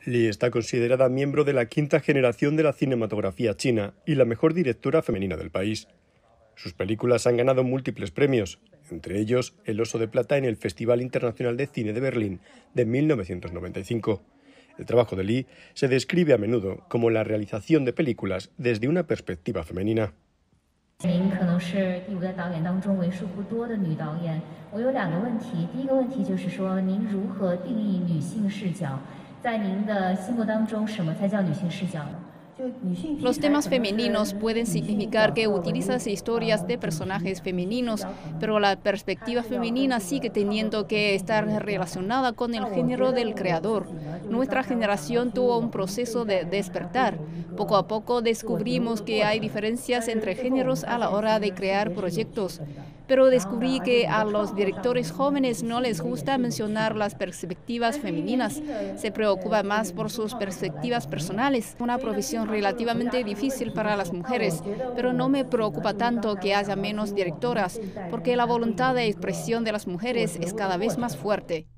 Li está considerada miembro de la quinta generación de la cinematografía china y la mejor directora femenina del país. Sus películas han ganado múltiples premios, entre ellos el Oso de Plata en el Festival Internacional de Cine de Berlín de 1995. El trabajo de Li se describe a menudo como la realización de películas desde una perspectiva femenina. Los temas femeninos pueden significar que utilizas historias de personajes femeninos, pero la perspectiva femenina sigue teniendo que estar relacionada con el género del creador. Nuestra generación tuvo un proceso de despertar. Poco a poco descubrimos que hay diferencias entre géneros a la hora de crear proyectos. Pero descubrí que a los directores jóvenes no les gusta mencionar las perspectivas femeninas. Se preocupan más por sus perspectivas personales. Una profesión relativamente difícil para las mujeres, pero no me preocupa tanto que haya menos directoras, porque la voluntad de expresión de las mujeres es cada vez más fuerte.